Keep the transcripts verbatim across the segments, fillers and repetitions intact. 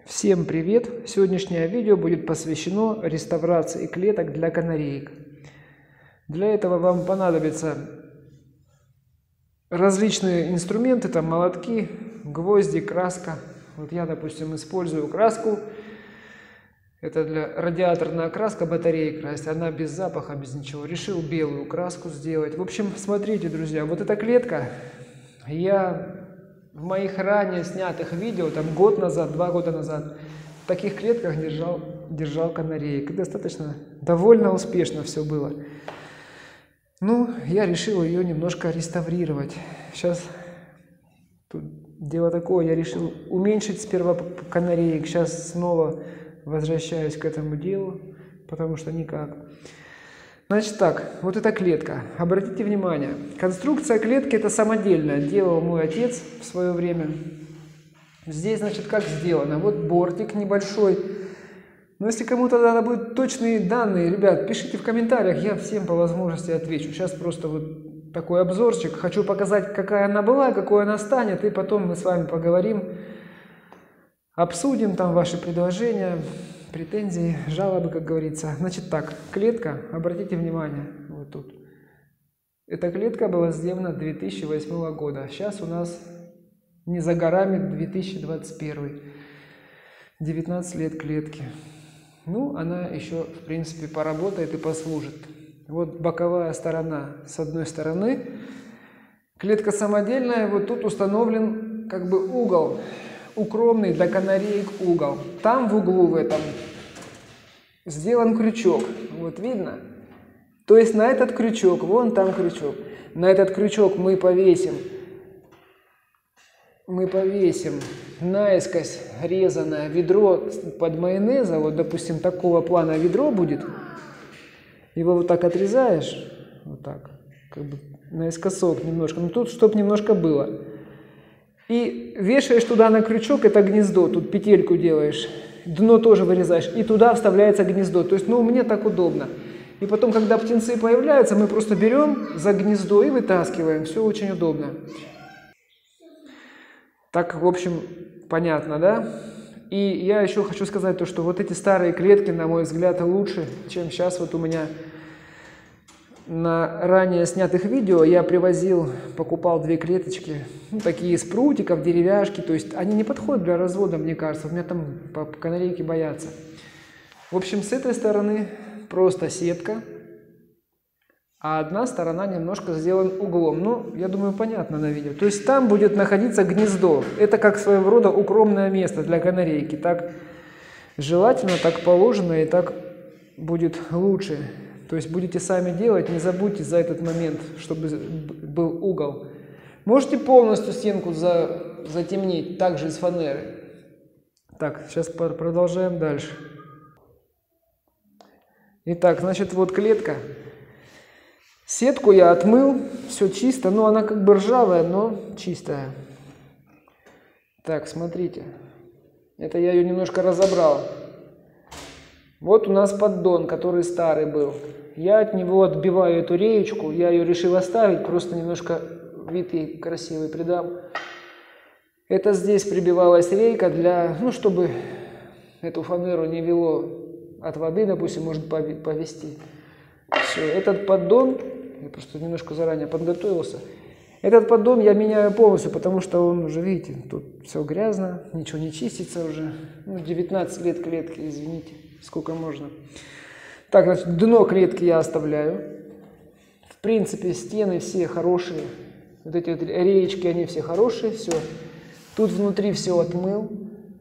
Всем привет! Сегодняшнее видео будет посвящено реставрации клеток для канареек. Для этого вам понадобятся различные инструменты, там молотки, гвозди, краска. Вот я, допустим, использую краску. Это для радиаторная краска, батареи красить. Она без запаха, без ничего. Решил белую краску сделать. В общем, смотрите, друзья, вот эта клетка, я в моих ранее снятых видео, там год назад, два года назад, в таких клетках держал, держал канареек. И достаточно, довольно успешно все было. Ну, я решил ее немножко реставрировать. Сейчас тут дело такое, я решил уменьшить сперва канареек. Сейчас снова возвращаюсь к этому делу, потому что никак. Значит так, вот эта клетка. Обратите внимание, конструкция клетки это самодельная. Делал мой отец в свое время. Здесь, значит, как сделано. Вот бортик небольшой. Но если кому-то надо будет точные данные, ребят, пишите в комментариях, я всем по возможности отвечу. Сейчас просто вот такой обзорчик. Хочу показать, какая она была, какой она станет, и потом мы с вами поговорим, обсудим там ваши предложения, претензии, жалобы, как говорится. Значит так, клетка, обратите внимание, вот тут. Эта клетка была сделана две тысячи восьмого года. Сейчас у нас не за горами две тысячи двадцать первый. девятнадцать лет клетки. Ну, она еще, в принципе, поработает и послужит. Вот боковая сторона с одной стороны. Клетка самодельная, вот тут установлен как бы угол. Укромный для канареек угол. Там в углу в этом сделан крючок. Вот видно? То есть на этот крючок, вон там крючок. На этот крючок мы повесим, мы повесим наискось резаное ведро под майонеза. Вот, допустим, такого плана ведро будет. Его вот так отрезаешь, вот так, как бы наискосок немножко. Ну тут, чтоб немножко было. И вешаешь туда на крючок это гнездо, тут петельку делаешь, дно тоже вырезаешь, и туда вставляется гнездо. То есть, ну, мне так удобно. И потом, когда птенцы появляются, мы просто берем за гнездо и вытаскиваем. Все очень удобно. Так, в общем, понятно, да? И я еще хочу сказать то, что вот эти старые клетки, на мой взгляд, лучше, чем сейчас вот у меня. На ранее снятых видео я привозил, покупал две клеточки, ну, такие из прутиков, деревяшки, то есть они не подходят для развода, мне кажется, у меня там канарейки боятся. В общем, с этой стороны просто сетка, а одна сторона немножко сделана углом. Ну, я думаю, понятно на видео. То есть там будет находиться гнездо. Это как своего рода укромное место для канарейки. Так желательно, так положено, и так будет лучше. То есть будете сами делать, не забудьте за этот момент, чтобы был угол. Можете полностью стенку за, затемнить, также из фанеры. Так, сейчас продолжаем дальше. Итак, значит, вот клетка. Сетку я отмыл, все чисто, но она как бы ржавая, но чистая. Так, смотрите. Это я ее немножко разобрал. Вот у нас поддон, который старый был. Я от него отбиваю эту реечку, я ее решил оставить, просто немножко вид ей красивый придам. Это здесь прибивалась рейка для, ну, чтобы эту фанеру не вело от воды, допустим, может повести. Все, этот поддон, я просто немножко заранее подготовился. Этот поддон я меняю полностью, потому что он уже, видите, тут все грязно, ничего не чистится уже. Ну, девятнадцать лет клетки, извините, сколько можно. Так, значит, дно клетки я оставляю. В принципе, стены все хорошие. Вот эти вот реечки, они все хорошие, все. Тут внутри все отмыл.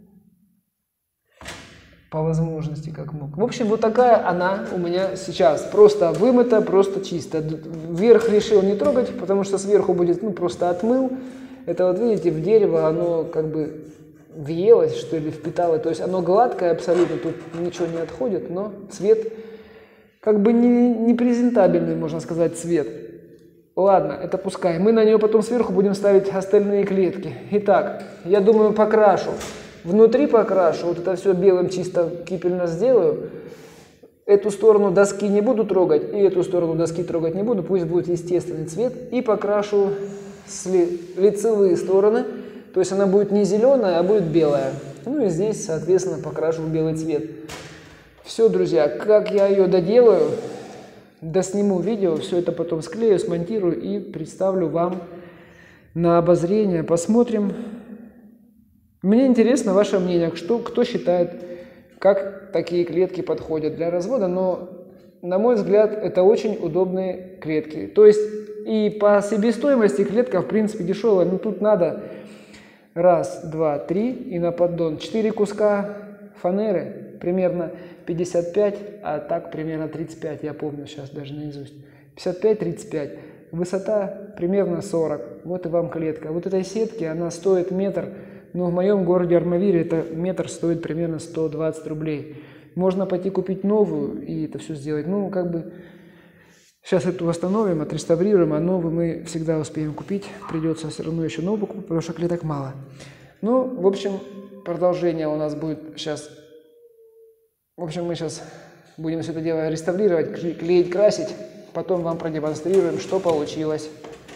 По возможности, как мог. В общем, вот такая она у меня сейчас. Просто вымыта, просто чисто. Вверх решил не трогать, потому что сверху будет, ну, просто отмыл. Это вот, видите, в дерево оно как бы въелось, что ли, впитало. То есть оно гладкое абсолютно, тут ничего не отходит, но цвет как бы не, не презентабельный, можно сказать, цвет. Ладно, это пускай. Мы на нее потом сверху будем ставить остальные клетки. Итак, я думаю, покрашу. Внутри покрашу, вот это все белым чисто кипельно сделаю. Эту сторону доски не буду трогать, и эту сторону доски трогать не буду, пусть будет естественный цвет. И покрашу лицевые стороны, то есть она будет не зеленая, а будет белая. Ну и здесь, соответственно, покрашу в белый цвет. Все, друзья, как я ее доделаю, досниму видео, все это потом склею, смонтирую и представлю вам на обозрение. Посмотрим. Мне интересно ваше мнение, что, кто считает, как такие клетки подходят для развода, но, на мой взгляд, это очень удобные клетки. То есть и по себестоимости клетка, в принципе, дешевая, но тут надо раз, два, три и на поддон. Четыре куска фанеры, примерно пятьдесят пять, а так примерно тридцать пять, я помню сейчас даже наизусть. пятьдесят пять тридцать пять. Высота примерно сорок. Вот и вам клетка. Вот этой сетки она стоит метр, но в моем городе Армавире это метр стоит примерно сто двадцать рублей. Можно пойти купить новую и это все сделать. Ну, как бы сейчас эту восстановим, отреставрируем, а новую мы всегда успеем купить. Придется все равно еще новую купить, потому что клеток мало. Ну, в общем, продолжение у нас будет сейчас. В общем, мы сейчас будем все это дело реставрировать, клеить, красить. Потом вам продемонстрируем, что получилось.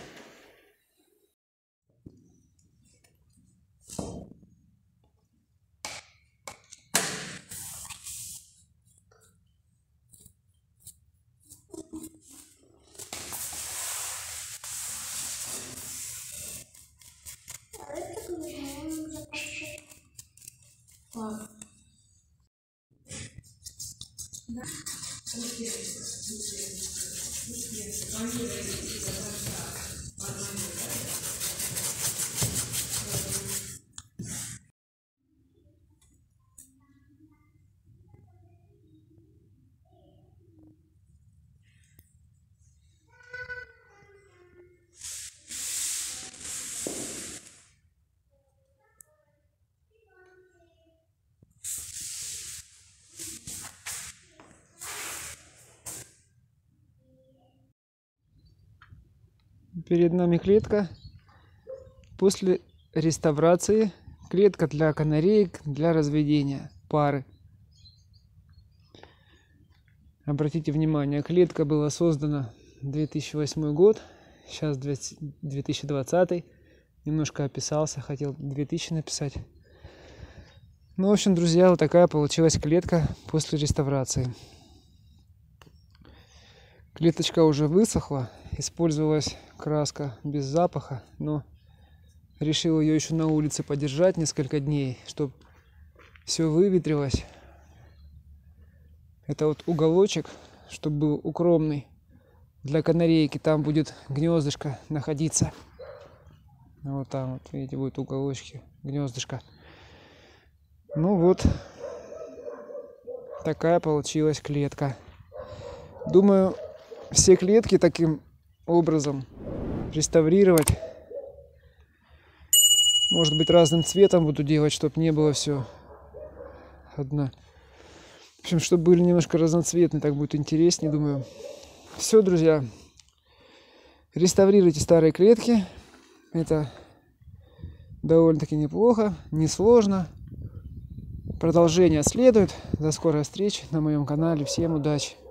Перед нами клетка после реставрации. Клетка для канареек, для разведения пары. Обратите внимание, клетка была создана две тысячи восьмой год, сейчас две тысячи двадцатый. Немножко описался, хотел две тысячи написать. Ну, в общем, друзья, вот такая получилась клетка после реставрации. Клеточка уже высохла, использовалась краска без запаха, но решил ее еще на улице подержать несколько дней, чтобы все выветрилось. Это вот уголочек, чтобы был укромный для канарейки, там будет гнездышко находиться. Вот там вот, видите, будет уголочки, гнездышко. Ну вот, такая получилась клетка. Думаю, все клетки таким образом реставрировать. Может быть, разным цветом буду делать, чтобы не было все одно. В общем, чтобы были немножко разноцветные, так будет интереснее, думаю. Все, друзья. Реставрируйте старые клетки. Это довольно-таки неплохо, несложно. Продолжение следует. До скорой встречи на моем канале. Всем удачи!